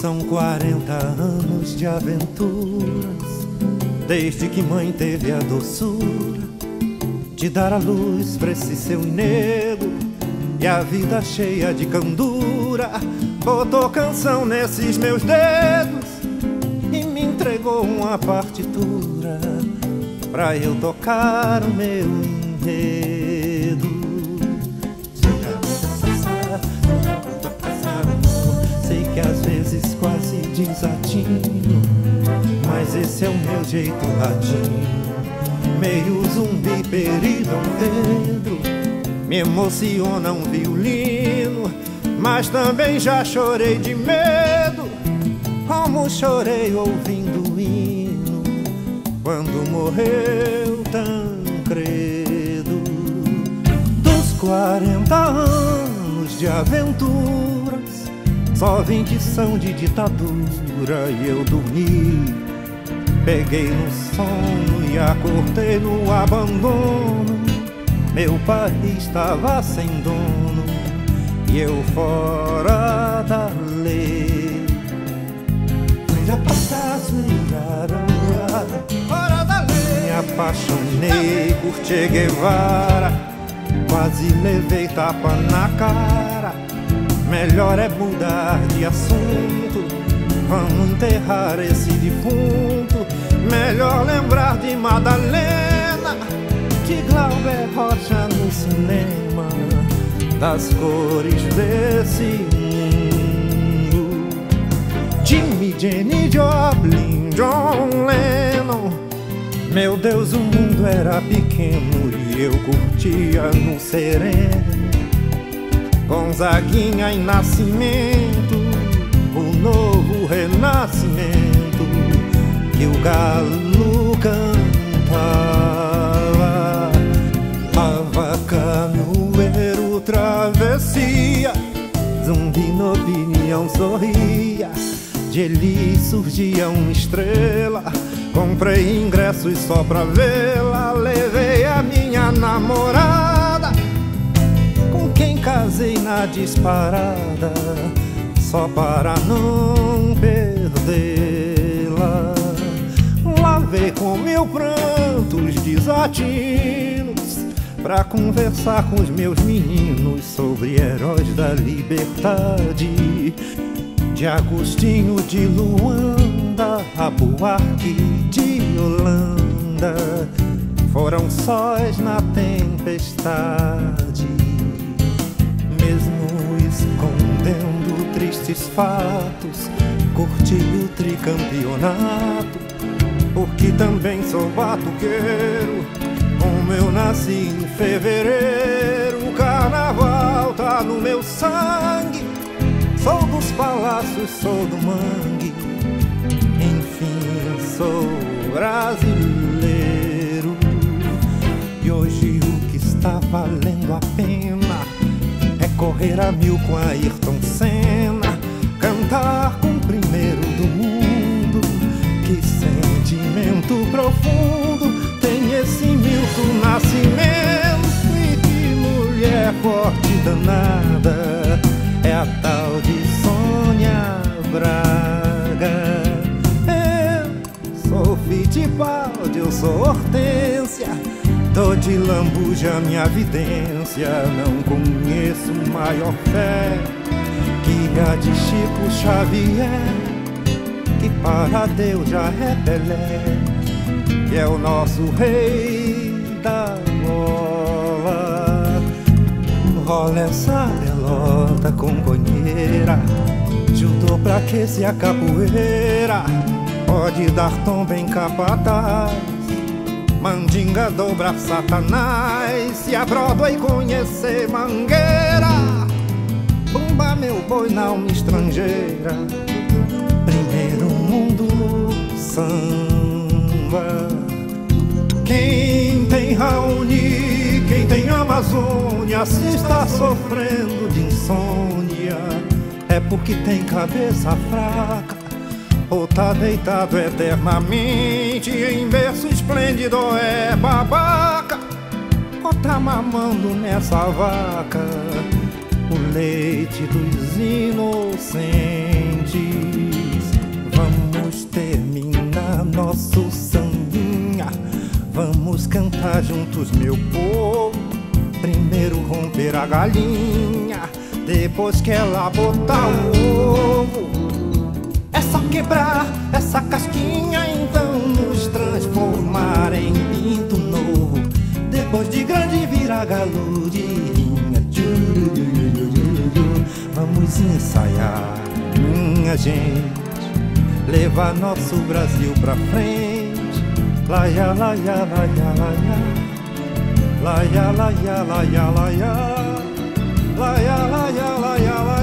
São 40 anos de aventuras, desde que mãe teve a doçura de dar a luz pra esse seu nego. E a vida cheia de candura botou canção nesses meus dedos e me entregou uma partitura pra eu tocar o meu enredo. Sei que às vezes quase desatino, mas esse é o meu jeito ladino, meio zumbi, peri, Dom Pedro. Me emociona um violino, mas também já chorei de medo, como chorei ouvindo o hino quando morreu Tancredo. Dos 40 anos de aventuras, só 20 são de ditadura. E eu dormi, peguei no sono e acordei no abandono. Meu país estava sem dono e eu fora da lei. Fora da lei. Me apaixonei por Che Guevara, quase levei tapa na cara. Melhor é mudar de assunto, vamos enterrar esse defunto. Melhor lembrar de Madalena, de Glauber Rocha no cinema, das cores desse mundo. Jimmy, Jenny Joplin, John Lennon. Meu Deus, o mundo era pequeno e eu curtia no sereno. Gonzaguinha em Nascimento, o novo renascimento que o galo cantava. Lava, canoeiro, travessia, zumbi na opinião sorria. De Eli surgia uma estrela, comprei ingressos só pra vê-la. Levei a minha namorada, com quem casei na disparada, só para não perdê-la. Lavei com meu pranto os desatinos, pra conversar com os meus meninos sobre heróis da liberdade. De Agostinho de Luanda a Buarque de Holanda, foram sóis na tempestade. Mesmo escondendo tristes fatos, curti o tricampeonato, porque também sou batuqueiro. Como eu nasci em fevereiro, o carnaval tá no meu sangue. Sou dos palácios, sou do mangue, enfim, sou brasileiro. E hoje o que está valendo a pena é correr a mil com Ayrton Senna, cantar com o primeiro do mundo. Que sentimento profundo tem esse Milton Nascimento, e que mulher forte danada é a tal de Sônia Braga. Eu sou Fittipaldi, eu sou Hortência, tô de lambuja minha vidência. Não conheço maior fé que a de Chico Xavier, que para Deus já é Pelé, que é o nosso rei da bola. Rola essa pelota, companheira, judô pra que se a capoeira pode dar tom bem capataz. Mandinga dobra Satanás, se a Broadway conhecer Mangueira, bumba meu boi na alma estrangeira. Primeiro mundo samba. Quem tem Raoni, quem tem Amazônia, se está sofrendo de insônia, é porque tem cabeça fraca, ou tá deitado eternamente em berço esplêndido, é babaca, ou tá mamando nessa vaca o leite dos inocentes. vamos terminar nosso sambinha. Vamos cantar juntos, meu povo. Primeiro romper a galinha, depois que ela botar o ovo. É só quebrar essa casquinha, então nos transformar em pinto novo. Depois de grande virar galudinha. Vamos ensaiar, minha gente, levar nosso Brasil pra frente. Laia, laia, laia, laia. Laia, laia, laia, laia. Laia, laia, laia, laia.